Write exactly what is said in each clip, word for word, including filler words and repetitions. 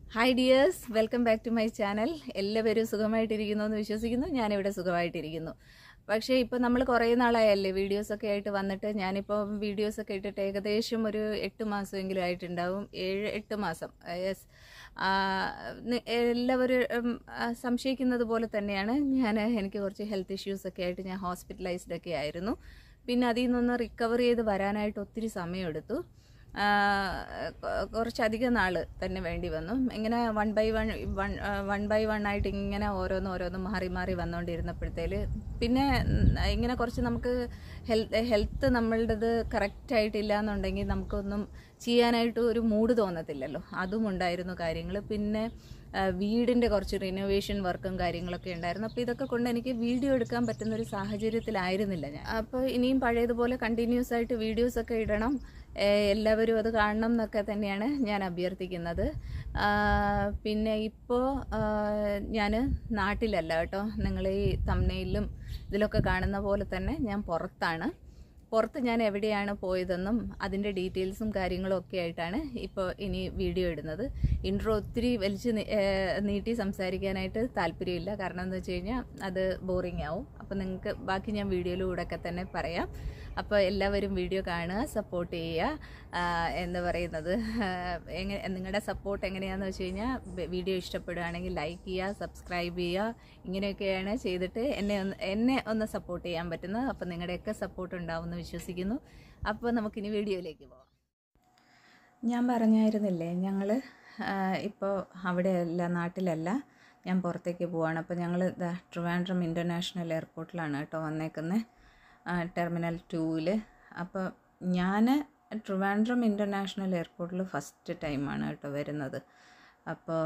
Hi dears, welcome back to my channel. എല്ലാവരും സുഖമായിട്ടിരിക്കുന്നു എന്ന് വിശ്വസിക്കുന്നു. ഞാനിവിടെ സുഖമായിട്ടിരിക്കുന്നു. പക്ഷേ ഇപ്പോൾ നമ്മൾ കുറേ നാളായല്ലേ വീഡിയോസൊക്കെ ആയിട്ട് വന്നിട്ട്. ഞാനിപ്പോൾ വീഡിയോസൊക്കെ ഇട്ടിട്ട് ഏകദേശം ഒരു എട്ട് മാസമെങ്കിലും ആയിട്ടുണ്ടാവും. ഏഴ് എട്ട് മാസം. യെസ്, എല്ലാവരും സംശയിക്കുന്നത് പോലെ തന്നെയാണ്. ഞാൻ എനിക്ക് കുറച്ച് ഹെൽത്ത് ഇഷ്യൂസൊക്കെ ആയിട്ട് ഞാൻ ഹോസ്പിറ്റലൈസ്ഡ് ഒക്കെ ആയിരുന്നു. പിന്നെ അതിൽ നിന്നൊന്ന് റിക്കവർ ചെയ്ത് വരാനായിട്ട് ഒത്തിരി സമയമെടുത്തു. കുറച്ചധികം നാൾ തന്നെ വേണ്ടി വന്നു. ഇങ്ങനെ one by one one one by one ആയിട്ട് ഇങ്ങനെ ഓരോന്ന് ഓരോന്ന് മാറി മാറി വന്നുകൊണ്ടിരുന്നപ്പോഴത്തേല് പിന്നെ ഇങ്ങനെ കുറച്ച് നമുക്ക് ഹെൽത്ത് ഹെൽത്ത് നമ്മളുടേത് കറക്റ്റായിട്ടില്ല എന്നുണ്ടെങ്കിൽ നമുക്കൊന്നും ചെയ്യാനായിട്ട് ഒരു മൂഡ് തോന്നത്തില്ലല്ലോ. അതും ഉണ്ടായിരുന്നു കാര്യങ്ങൾ. പിന്നെ വീടിൻ്റെ കുറച്ച് റിനോവേഷൻ വർക്കും കാര്യങ്ങളൊക്കെ ഉണ്ടായിരുന്നു. അപ്പോൾ ഇതൊക്കെ കൊണ്ട് എനിക്ക് വീഡിയോ എടുക്കാൻ പറ്റുന്നൊരു സാഹചര്യത്തിലായിരുന്നില്ല ഞാൻ. അപ്പോൾ ഇനിയും പഴയതുപോലെ കണ്ടിന്യൂസ് ആയിട്ട് വീഡിയോസൊക്കെ ഇടണം, എല്ലാവരും അത് കാണണം എന്നൊക്കെ തന്നെയാണ് ഞാൻ അഭ്യർത്ഥിക്കുന്നത്. പിന്നെ ഇപ്പോൾ ഞാൻ നാട്ടിലല്ല കേട്ടോ. നിങ്ങൾ ഈ തംബ്നെയിലും ഇതിലൊക്കെ കാണുന്ന പോലെ തന്നെ ഞാൻ പുറത്താണ്. പുറത്ത് ഞാൻ എവിടെയാണ് പോയതെന്നും അതിൻ്റെ ഡീറ്റെയിൽസും കാര്യങ്ങളും ഒക്കെ ആയിട്ടാണ് ഇപ്പോൾ ഇനി വീഡിയോ ഇടുന്നത്. ഇൻട്രോ ഒത്തിരി വലിച്ച് നീട്ടി സംസാരിക്കാനായിട്ട് താല്പര്യമില്ല. കാരണം എന്താ വെച്ച് കഴിഞ്ഞാൽ അത് ബോറിംഗ് ആവും. അപ്പോൾ നിങ്ങൾക്ക് ബാക്കി ഞാൻ വീഡിയോയിലൂടെ ഒക്കെ തന്നെ പറയാം. അപ്പോൾ എല്ലാവരും വീഡിയോ കാണുക, സപ്പോർട്ട് ചെയ്യുക. എന്താ പറയുന്നത്, എങ്ങനെ നിങ്ങളുടെ സപ്പോർട്ട് എങ്ങനെയാണെന്ന് വെച്ച് കഴിഞ്ഞാൽ വീഡിയോ ഇഷ്ടപ്പെടുകയാണെങ്കിൽ ലൈക്ക് ചെയ്യുക, സബ്സ്ക്രൈബ് ചെയ്യുക. ഇങ്ങനെയൊക്കെയാണ് ചെയ്തിട്ട് എന്നെ ഒന്ന് എന്നെ ഒന്ന് സപ്പോർട്ട് ചെയ്യാൻ പറ്റുന്നത്. അപ്പോൾ നിങ്ങളുടെയൊക്കെ സപ്പോർട്ട് ഉണ്ടാവുമെന്ന് വിശ്വസിക്കുന്നു. അപ്പോൾ നമുക്കിനി വീഡിയോയിലേക്ക് പോകാം. ഞാൻ പറഞ്ഞായിരുന്നില്ലേ, ഞങ്ങൾ ഇപ്പോൾ അവിടെയല്ല, നാട്ടിലല്ല, ഞാൻ പുറത്തേക്ക് പോവാണ്. അപ്പോൾ ഞങ്ങൾ ട്രിവാൻഡ്രം ഇൻ്റർനാഷണൽ എയർപോർട്ടിലാണ് കേട്ടോ വന്നേക്കുന്നത്, ടെർമിനൽ ടൂവിൽ. അപ്പോൾ ഞാൻ ട്രിവാൻഡ്രം ഇൻ്റർനാഷണൽ എയർപോർട്ടിൽ ഫസ്റ്റ് ടൈമാണ് കേട്ടോ വരുന്നത്. അപ്പോൾ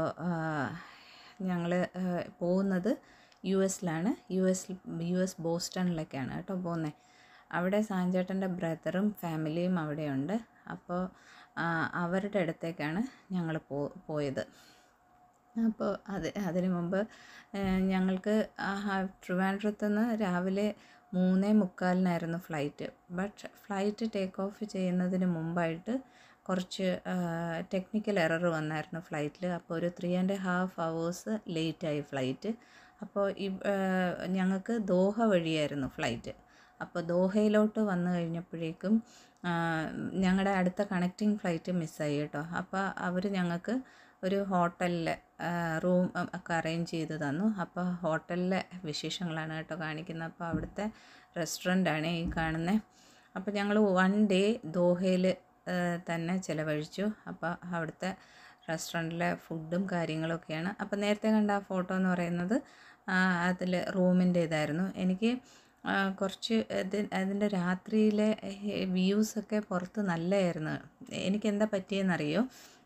ഞങ്ങൾ പോകുന്നത് യു എസിലാണ്. യു എസ് യു എസ് ബോസ്റ്റണിലേക്കാണ് കേട്ടോ പോകുന്നത്. അവിടെ സാഞ്ചേട്ടൻ്റെ ബ്രദറും ഫാമിലിയും അവിടെയുണ്ട്. അപ്പോൾ അവരുടെ അടുത്തേക്കാണ് ഞങ്ങൾ പോ പോയത് അപ്പോൾ അത് അതിനു മുമ്പ് ഞങ്ങൾക്ക് ട്രിവാൻഡ്രത്തു നിന്ന് രാവിലെ മൂന്നേ മുക്കാലിനായിരുന്നു flight. But flight take off ചെയ്യുന്നതിന് മുമ്പായിട്ട് കുറച്ച് ടെക്നിക്കൽ എറർ വന്നായിരുന്നു ഫ്ലൈറ്റിൽ. അപ്പോൾ ഒരു ത്രീ ആൻഡ് ഹാഫ് അവേഴ്സ് ലേറ്റായി ഫ്ലൈറ്റ്. അപ്പോൾ ഈ ഞങ്ങൾക്ക് ദോഹ വഴിയായിരുന്നു ഫ്ലൈറ്റ്. അപ്പോൾ ദോഹയിലോട്ട് വന്നു കഴിഞ്ഞപ്പോഴേക്കും ഞങ്ങളുടെ അടുത്ത കണക്റ്റിംഗ് ഫ്ലൈറ്റ് മിസ്സായി കേട്ടോ. അപ്പോൾ അവർ ഞങ്ങൾക്ക് ഒരു ഹോട്ടലിൽ റൂം ഒക്കെ അറേഞ്ച് ചെയ്ത് തന്നു. അപ്പോൾ ഹോട്ടലിലെ വിശേഷങ്ങളാണ് കേട്ടോ കാണിക്കുന്നത്. അപ്പോൾ അവിടുത്തെ റെസ്റ്റോറൻ്റാണ് ഈ കാണുന്നത്. അപ്പോൾ ഞങ്ങൾ വൺ ഡേ ദോഹയിൽ തന്നെ ചിലവഴിച്ചു. അപ്പോൾ അവിടുത്തെ റെസ്റ്റോറൻറ്റിലെ ഫുഡും കാര്യങ്ങളൊക്കെയാണ്. അപ്പോൾ നേരത്തെ കണ്ട ആ ഫോട്ടോ എന്ന് പറയുന്നത് അതിൽ റൂമിൻ്റെ ഇതായിരുന്നു. എനിക്ക് കുറച്ച് ഇത് അതിൻ്റെ രാത്രിയിലെ വ്യൂസൊക്കെ പുറത്ത് നല്ലതായിരുന്നു. എനിക്കെന്താ പറ്റിയെന്നറിയോ,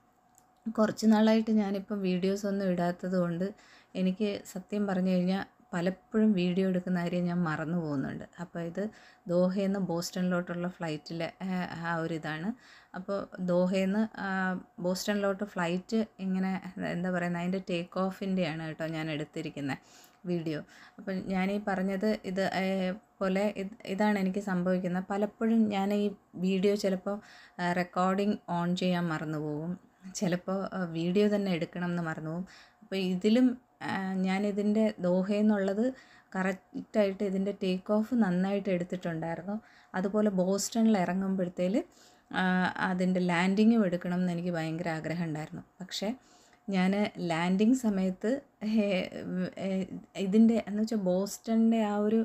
കുറച്ച് നാളായിട്ട് ഞാനിപ്പം വീഡിയോസൊന്നും ഇടാത്തത് കൊണ്ട് എനിക്ക് സത്യം പറഞ്ഞു കഴിഞ്ഞാൽ പലപ്പോഴും വീഡിയോ എടുക്കുന്ന കാര്യം ഞാൻ മറന്നു പോകുന്നുണ്ട്. അപ്പോൾ ഇത് ദോഹയിൽ നിന്ന് ബോസ്റ്റണിലോട്ടുള്ള ഫ്ലൈറ്റിലെ ആ ഒരു ഇതാണ്. അപ്പോൾ ദോഹയിൽ നിന്ന് ബോസ്റ്റണിലോട്ട് ഫ്ലൈറ്റ് ഇങ്ങനെ എന്താ പറയുന്നത്, അതിൻ്റെ ടേക്ക് ഓഫിൻ്റെയാണ് കേട്ടോ ഞാൻ എടുത്തിരിക്കുന്നത് വീഡിയോ. അപ്പം ഞാനീ പറഞ്ഞത് ഇത് പോലെ ഇതാണ് എനിക്ക് സംഭവിക്കുന്നത്. പലപ്പോഴും ഞാൻ ഈ വീഡിയോ ചിലപ്പോൾ റെക്കോർഡിംഗ് ഓൺ ചെയ്യാൻ മറന്നു പോകും, ചിലപ്പോൾ വീഡിയോ തന്നെ എടുക്കണം എന്ന് മറന്നു പോകും. അപ്പോൾ ഇതിലും ഞാനിതിൻ്റെ ദോഹയിൽ നിന്നുള്ളത് കറക്റ്റായിട്ട് ഇതിൻ്റെ ടേക്ക് ഓഫ് നന്നായിട്ട് എടുത്തിട്ടുണ്ടായിരുന്നു. അതുപോലെ ബോസ്റ്റണിൽ ഇറങ്ങുമ്പോഴത്തേൽ അതിൻ്റെ ലാൻഡിങ്ങും എടുക്കണം എന്ന് എനിക്ക് ഭയങ്കര ആഗ്രഹം ഉണ്ടായിരുന്നു. പക്ഷേ ഞാൻ ലാൻഡിങ് സമയത്ത് ഇതിൻ്റെ എന്ന് വെച്ചാൽ ബോസ്റ്റണിൻ്റെ ആ ഒരു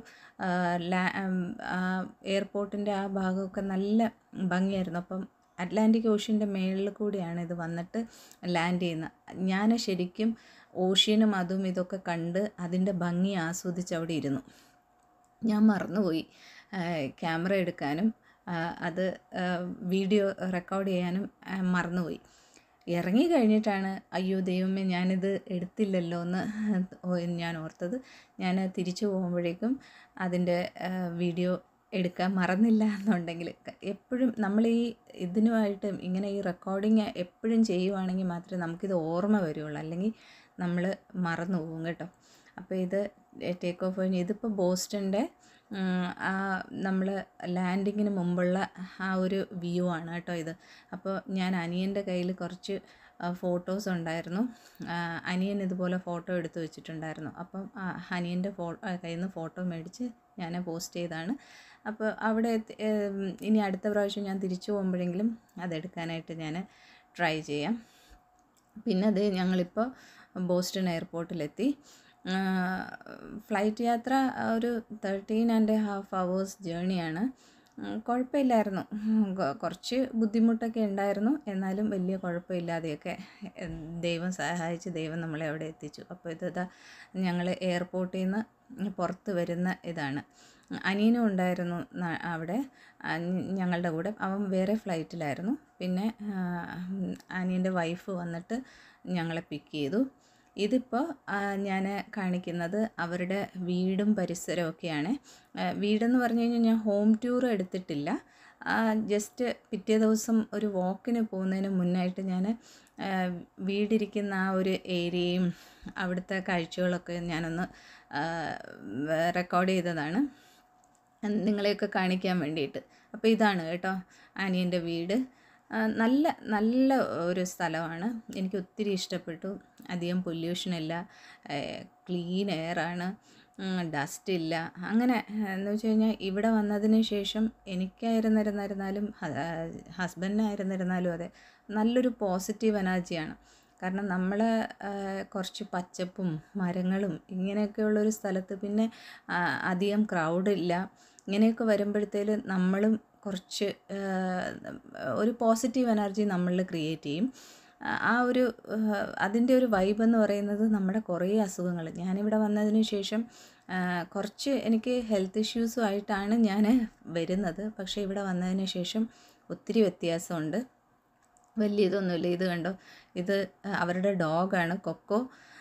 എയർപോർട്ടിൻ്റെ ആ ഭാഗമൊക്കെ നല്ല ഭംഗിയായിരുന്നു. അപ്പം അറ്റ്ലാന്റിക് ഓഷ്യൻ്റെ മേളിൽ കൂടിയാണ് ഇത് വന്നിട്ട് ലാൻഡ് ചെയ്യുന്നത്. ഞാൻ ശരിക്കും ഓഷ്യനും അതും ഇതൊക്കെ കണ്ട് അതിൻ്റെ ഭംഗി ആസ്വദിച്ച് അവിടെ ഇരുന്നു. ഞാൻ മറന്നുപോയി ക്യാമറ എടുക്കാനും അത് വീഡിയോ റെക്കോർഡ് ചെയ്യാനും മറന്നുപോയി. ഇറങ്ങി കഴിഞ്ഞിട്ടാണ് അയ്യോ ദൈവമേ ഞാനിത് എടുത്തില്ലല്ലോ എന്ന് ഞാൻ ഓർത്തത്. ഞാൻ തിരിച്ചു പോകുമ്പോഴേക്കും അതിൻ്റെ വീഡിയോ എടുക്കാൻ മറന്നില്ല എന്നുണ്ടെങ്കിൽ, എപ്പോഴും നമ്മൾ ഈ ഇതിനുമായിട്ട് ഇങ്ങനെ ഈ റെക്കോർഡിങ് എപ്പോഴും ചെയ്യുവാണെങ്കിൽ മാത്രമേ നമുക്കിത് ഓർമ്മ വരുള്ളൂ, അല്ലെങ്കിൽ നമ്മൾ മറന്നു പോകും കേട്ടോ. അപ്പോൾ ഇത് ടേക്ക് ഓഫ് കഴിഞ്ഞ് ഇതിപ്പോൾ ബോസ്റ്റണിൻ്റെ നമ്മൾ ലാൻഡിങ്ങിന് മുമ്പുള്ള ആ ഒരു വ്യൂ ആണ് കേട്ടോ ഇത്. അപ്പോൾ ഞാൻ അനിയൻ്റെ കയ്യിൽ കുറച്ച് ഫോട്ടോസ് ഉണ്ടായിരുന്നു. അനിയൻ ഇതുപോലെ ഫോട്ടോ എടുത്ത് വെച്ചിട്ടുണ്ടായിരുന്നു. അപ്പം അനിയൻ്റെ ഫോ കയ്യിൽ നിന്ന് ഫോട്ടോ മേടിച്ച് ഞാൻ പോസ്റ്റ് ചെയ്താണ്. അപ്പോൾ അവിടെ ഇനി അടുത്ത പ്രാവശ്യം ഞാൻ തിരിച്ചു പോകുമ്പോഴെങ്കിലും അതെടുക്കാനായിട്ട് ഞാൻ ട്രൈ ചെയ്യാം. പിന്നെ അത് ഞങ്ങളിപ്പോൾ ബോസ്റ്റൺ എയർപോർട്ടിലെത്തി. ഫ്ലൈറ്റ് യാത്ര ഒരു തേർട്ടീൻ ആൻഡ് ഹാഫ് അവേഴ്സ് ജേണിയാണ്. കുഴപ്പമില്ലായിരുന്നു, കുറച്ച് ബുദ്ധിമുട്ടൊക്കെ ഉണ്ടായിരുന്നു, എന്നാലും വലിയ കുഴപ്പമില്ലാതെയൊക്കെ ദൈവം സഹായിച്ച് ദൈവം നമ്മളെ അവിടെ എത്തിച്ചു. അപ്പോൾ ഇതാ ഞങ്ങൾ എയർപോർട്ടിൽ നിന്ന് പുറത്ത് വരുന്ന ഇതാണ്. അനിയനും ഉണ്ടായിരുന്നു അവിടെ ഞങ്ങളുടെ കൂടെ, അവൻ വേറെ ഫ്ലൈറ്റിലായിരുന്നു. പിന്നെ അനിയൻ്റെ വൈഫ് വന്നിട്ട് ഞങ്ങളെ പിക്ക് ചെയ്തു. ഇതിപ്പോൾ ഞാൻ കാണിക്കുന്നത് അവരുടെ വീടും പരിസരമൊക്കെയാണ്. വീടെന്ന് പറഞ്ഞു കഴിഞ്ഞാൽ ഞാൻ ഹോം ടൂർ എടുത്തിട്ടില്ല. ജസ്റ്റ് പിറ്റേ ദിവസം ഒരു വാക്കിന് പോകുന്നതിന് മുന്നായിട്ട് ഞാൻ വീടിരിക്കുന്ന ആ ഒരു ഏരിയയും അവിടുത്തെ കാഴ്ചകളൊക്കെ ഞാനൊന്ന് റെക്കോർഡ് ചെയ്തതാണ് നിങ്ങളെയൊക്കെ കാണിക്കാൻ വേണ്ടിയിട്ട്. അപ്പോൾ ഇതാണ് കേട്ടോ ആനിയൻ്റെ വീട്. നല്ല നല്ല ഒരു സ്ഥലമാണ്, എനിക്ക് ഒത്തിരി ഇഷ്ടപ്പെട്ടു. അധികം പൊല്യൂഷനില്ല, ക്ലീൻ എയറാണ്, ഡസ്റ്റ് ഇല്ല. അങ്ങനെ എന്ന് വെച്ച് കഴിഞ്ഞാൽ ഇവിടെ വന്നതിന് ശേഷം എനിക്കായിരുന്നിരുന്നാലും ഹസ്ബൻഡിനായിരുന്നിരുന്നാലും അതെ, നല്ലൊരു പോസിറ്റീവ് എനർജിയാണ്. കാരണം നമ്മൾ കുറച്ച് പച്ചപ്പും മരങ്ങളും ഇങ്ങനെയൊക്കെയുള്ളൊരു സ്ഥലത്ത് പിന്നെ അധികം ക്രൗഡില്ല. ഇങ്ങനെയൊക്കെ വരുമ്പോഴത്തേലും നമ്മളും കുറച്ച് ഒരു പോസിറ്റീവ് എനർജി നമ്മളിൽ ക്രിയേറ്റ് ചെയ്യും. ആ ഒരു അതിൻ്റെ ഒരു വൈബ് എന്ന് പറയുന്നത് നമ്മുടെ കുറേ അസുഖങ്ങൾ, ഞാനിവിടെ വന്നതിന് ശേഷം കുറച്ച് എനിക്ക് ഹെൽത്ത് ഇഷ്യൂസും ആയിട്ടാണ് ഞാൻ വരുന്നത്. പക്ഷേ ഇവിടെ വന്നതിന് ശേഷം ഒത്തിരി വ്യത്യാസമുണ്ട്. വലിയ ഇതൊന്നുമില്ല. ഇത് കണ്ടോ, ഇത് അവരുടെ ഡോഗാണ് കൊക്കോ.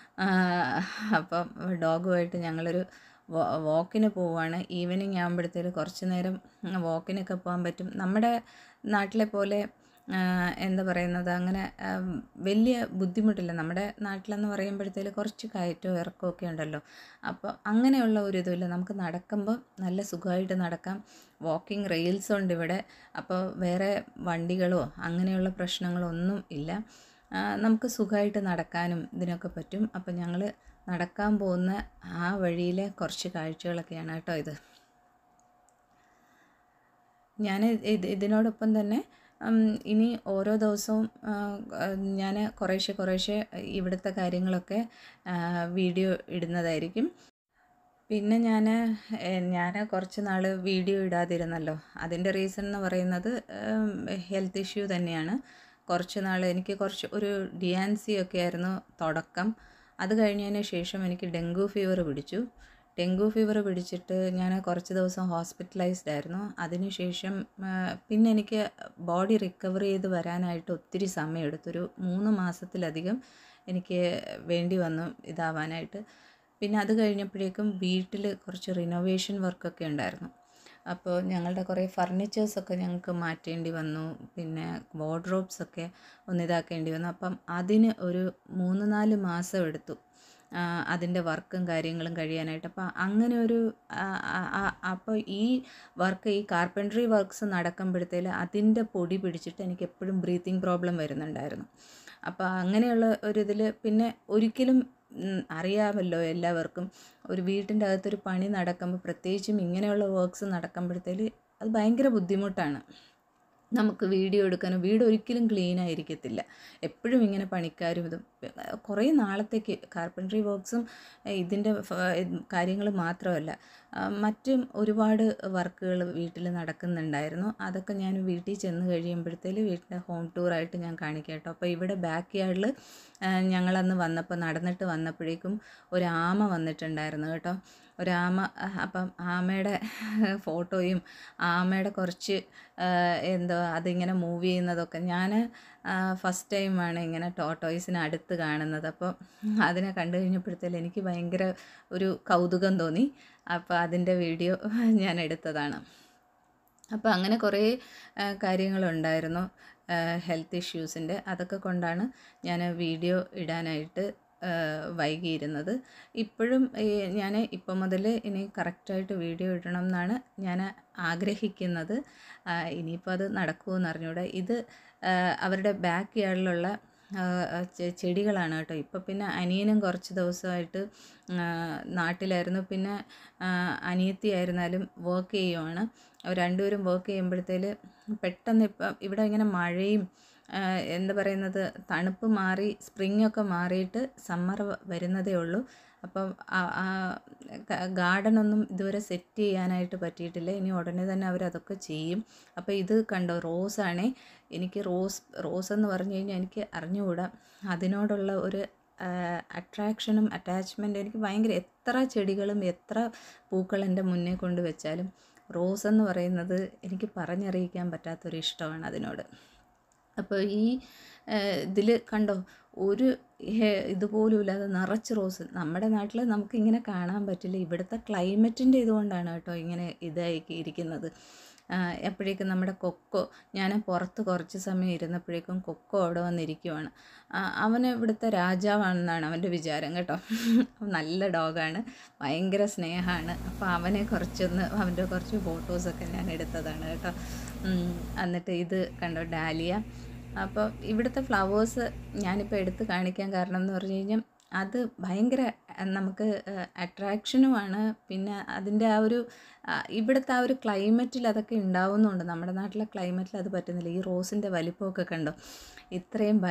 അപ്പം ഡോഗുമായിട്ട് ഞങ്ങളൊരു വാക്കിന് പോവുകയാണ്. ഈവനിങ് ആകുമ്പോഴത്തേക്ക് കുറച്ച് നേരം വാക്കിനൊക്കെ പോകാൻ പറ്റും. നമ്മുടെ നാട്ടിലെ പോലെ എന്താ പറയുന്നത് അങ്ങനെ വലിയ ബുദ്ധിമുട്ടില്ല. നമ്മുടെ നാട്ടിലെന്ന് പറയുമ്പോഴത്തേക്ക് കുറച്ച് കയറ്റവും ഇറക്കമൊക്കെ ഉണ്ടല്ലോ. അപ്പോൾ അങ്ങനെയുള്ള ഒരു ഇതുമില്ല, നമുക്ക് നടക്കുമ്പോൾ നല്ല സുഖമായിട്ട് നടക്കാം. വാക്കിംഗ് റെയിൽസ് ഉണ്ട് ഇവിടെ. അപ്പോൾ വേറെ വണ്ടികളോ അങ്ങനെയുള്ള പ്രശ്നങ്ങളോ ഒന്നും ഇല്ല. നമുക്ക് സുഖമായിട്ട് നടക്കാനും ഇതിനൊക്കെ പറ്റും. അപ്പോൾ ഞങ്ങൾ നടക്കാൻ പോകുന്ന ആ വഴിയിലെ കുറച്ച് കാഴ്ചകളൊക്കെയാണ് കേട്ടോ ഇത്. ഞാൻ ഇത് ഇതിനോടൊപ്പം തന്നെ ഇനി ഓരോ ദിവസവും ഞാൻ കുറേശ്ശെ കുറേശ്ശെ ഇവിടുത്തെ കാര്യങ്ങളൊക്കെ വീഡിയോ ഇടുന്നതായിരിക്കും. പിന്നെ ഞാൻ ഞാൻ കുറച്ച് നാൾ വീഡിയോ ഇടാതിരുന്നല്ലോ. അതിൻ്റെ റീസൺ എന്ന് പറയുന്നത് ഹെൽത്ത് ഇഷ്യൂ തന്നെയാണ്. കുറച്ച് നാൾ എനിക്ക് കുറച്ച് ഒരു ഡിയാൻസി ഒക്കെ ആയിരുന്നു തുടക്കം. അത് കഴിഞ്ഞതിന് ശേഷം എനിക്ക് ഡെങ്കു ഫീവർ പിടിച്ചു. ഡെങ്കു ഫീവർ പിടിച്ചിട്ട് ഞാൻ കുറച്ച് ദിവസം ഹോസ്പിറ്റലൈസ്ഡ് ആയിരുന്നു. അതിനുശേഷം പിന്നെ എനിക്ക് ബോഡി റിക്കവർ ചെയ്ത് വരാനായിട്ട് ഒത്തിരി സമയമെടുത്തു. ഒരു മൂന്ന് മാസത്തിലധികം എനിക്ക് വേണ്ടി വന്നു ഇതാവാനായിട്ട്. പിന്നെ അത് കഴിഞ്ഞപ്പോഴേക്കും വീട്ടിൽ കുറച്ച് റിനോവേഷൻ വർക്കൊക്കെ ഉണ്ടായിരുന്നു. അപ്പോൾ ഞങ്ങളുടെ കുറേ ഫർണിച്ചേഴ്സൊക്കെ ഞങ്ങൾക്ക് മാറ്റേണ്ടി വന്നു. പിന്നെ വാർഡ്രോബ്സൊക്കെ ഒന്നിതാക്കേണ്ടി വന്നു. അപ്പം അതിന് ഒരു മൂന്ന് നാല് മാസം എടുത്തു അതിൻ്റെ വർക്കും കാര്യങ്ങളും കഴിയാനായിട്ട്. അപ്പോൾ അങ്ങനെ ഒരു അപ്പോൾ ഈ വർക്ക് ഈ കാർപ്പൻട്രി വർക്ക്സ് നടക്കുമ്പോഴത്തേക്ക് അതിൻ്റെ പൊടി പിടിച്ചിട്ട് എനിക്ക് എപ്പോഴും ബ്രീത്തിങ് പ്രോബ്ലം വരുന്നുണ്ടായിരുന്നു. അപ്പോൾ അങ്ങനെയുള്ള ഒരിതിൽ പിന്നെ ഒരിക്കലും അറിയാമല്ലോ എല്ലാവർക്കും, ഒരു വീട്ടിൻ്റെ അകത്തൊരു പണി നടക്കുമ്പോൾ പ്രത്യേകിച്ചും ഇങ്ങനെയുള്ള വർക്ക്സ് നടക്കുമ്പോഴത്തേക്ക് അത് ഭയങ്കര ബുദ്ധിമുട്ടാണ്. നമുക്ക് വീഡിയോ എടുക്കാനും വീട് ഒരിക്കലും ക്ലീൻ ആയിരിക്കത്തില്ല. എപ്പോഴും ഇങ്ങനെ പണിക്കാരും ഇതും കുറേ നാളത്തേക്ക് കാർപ്പൻട്രി വർക്ക്സും ഇതിൻ്റെ കാര്യങ്ങൾ മാത്രമല്ല മറ്റും ഒരുപാട് വർക്കുകൾ വീട്ടിൽ നടക്കുന്നുണ്ടായിരുന്നു. അതൊക്കെ ഞാൻ വീട്ടിൽ ചെന്ന് കഴിയുമ്പോഴത്തേക്ക് വീട്ടിൻ്റെ ഹോം ടൂറായിട്ട് ഞാൻ കാണിക്കാം കേട്ടോ. അപ്പോൾ ഇവിടെ ബാക്ക് യാർഡിൽ ഞങ്ങളന്ന് വന്നപ്പോൾ നടന്നിട്ട് വന്നപ്പോഴേക്കും ഒരു ആമ വന്നിട്ടുണ്ടായിരുന്നു കേട്ടോ. ഒരാമ. അപ്പം ആമയുടെ ഫോട്ടോയും ആമയുടെ കുറച്ച് എന്തോ അതിങ്ങനെ മൂവ് ചെയ്യുന്നതൊക്കെ ഞാൻ ഫസ്റ്റ് ടൈമാണ് ഇങ്ങനെ ടോട്ടോയ്സിനെ അടുത്ത് കാണുന്നത്. അപ്പോൾ അതിനെ കണ്ടു കഴിഞ്ഞപ്പോഴത്തേക്കും എനിക്ക് ഭയങ്കര ഒരു കൗതുകം തോന്നി. അപ്പോൾ അതിൻ്റെ വീഡിയോ ഞാൻ എടുത്തതാണ്. അപ്പോൾ അങ്ങനെ കുറേ കാര്യങ്ങളുണ്ടായിരുന്നു ഹെൽത്ത് ഇഷ്യൂസിൻ്റെ. അതൊക്കെ കൊണ്ടാണ് ഞാൻ വീഡിയോ ഇടാനായിട്ട് വൈകിയിരുന്നത്. ഇപ്പോഴും ഞാൻ ഇപ്പം മുതൽ ഇനി കറക്റ്റായിട്ട് വീഡിയോ ഇടണം എന്നാണ് ഞാൻ ആഗ്രഹിക്കുന്നത്. ഇനിയിപ്പോൾ അത് നടക്കുമെന്ന് അറിഞ്ഞൂടെ. ഇത് അവരുടെ ബാക്ക് യാർഡിലുള്ള ചെടികളാണ് കേട്ടോ. ഇപ്പോൾ പിന്നെ അനിയനും കുറച്ച് ദിവസമായിട്ട് നാട്ടിലായിരുന്നു. പിന്നെ അനിയത്തിയായിരുന്നാലും വർക്ക് ചെയ്യുവാണ്. അവർ രണ്ടുപേരും വർക്ക് ചെയ്യുമ്പോഴത്തേൽ പെട്ടെന്ന് ഇപ്പം ഇവിടെ ഇങ്ങനെ മഴയും എന്താ പറയുന്നത്, തണുപ്പ് മാറി സ്പ്രിങ്ങൊക്കെ മാറിയിട്ട് സമ്മർ വരുന്നതേ ഉള്ളൂ. അപ്പം ഗാർഡനൊന്നും ഇതുവരെ സെറ്റ് ചെയ്യാനായിട്ട് പറ്റിയിട്ടില്ല. ഇനി ഉടനെ തന്നെ അവരതൊക്കെ ചെയ്യും. അപ്പോൾ ഇത് കണ്ടോ, റോസാണേ. എനിക്ക് റോസ് റോസ് എന്ന് പറഞ്ഞു കഴിഞ്ഞാൽ എനിക്ക് അറിഞ്ഞുകൂടാ. അതിനോടുള്ള ഒരു അട്രാക്ഷനും അറ്റാച്ച്മെൻറ്റും എനിക്ക് ഭയങ്കര, എത്ര ചെടികളും എത്ര പൂക്കൾ എൻ്റെ മുന്നേ കൊണ്ട് വെച്ചാലും റോസ് എന്ന് പറയുന്നത് എനിക്ക് പറഞ്ഞറിയിക്കാൻ പറ്റാത്തൊരു ഇഷ്ടമാണ് അതിനോട്. അപ്പോൾ ഈ ഇതിൽ കണ്ടോ, ഒരു ഇതുപോലും ഇല്ലാതെ നിറച്ച് റോസ്. നമ്മുടെ നാട്ടിൽ നമുക്കിങ്ങനെ കാണാൻ പറ്റില്ല. ഇവിടുത്തെ ക്ലൈമറ്റിൻ്റെ ഇതുകൊണ്ടാണ് കേട്ടോ ഇങ്ങനെ ഇതായി ഇരിക്കുന്നത്. എപ്പോഴേക്കും നമ്മുടെ കൊക്കോ, ഞാൻ പുറത്ത് കുറച്ച് സമയം ഇരുന്നപ്പോഴേക്കും കൊക്കോ അവിടെ വന്നിരിക്കുവാണ്. അവന് ഇവിടുത്തെ രാജാവാണെന്നാണ് അവൻ്റെ വിചാരം കേട്ടോ. നല്ല ഡോഗാണ്, ഭയങ്കര സ്നേഹമാണ്. അപ്പോൾ അവനെ കുറച്ചൊന്ന്, അവൻ്റെ കുറച്ച് ഫോട്ടോസൊക്കെ ഞാൻ എടുത്തതാണ് കേട്ടോ. എന്നിട്ട് ഇത് കണ്ടോ, ഡാലിയ. അപ്പോൾ ഇവിടുത്തെ ഫ്ലവേഴ്സ് ഞാനിപ്പോൾ എടുത്ത് കാണിക്കാൻ കാരണം എന്ന് പറഞ്ഞു കഴിഞ്ഞാൽ അത് ഭയങ്കര നമുക്ക് അട്രാക്ഷനുമാണ്. പിന്നെ അതിൻ്റെ ആ ഒരു ഇവിടുത്തെ ആ ഒരു ക്ലൈമറ്റിൽ അതൊക്കെ ഉണ്ടാവുന്നുണ്ട്. നമ്മുടെ നാട്ടിലെ ക്ലൈമറ്റിൽ അത് പറ്റുന്നില്ല. ഈ റോസിൻ്റെ വലിപ്പമൊക്കെ കണ്ടോ, ഇത്രയും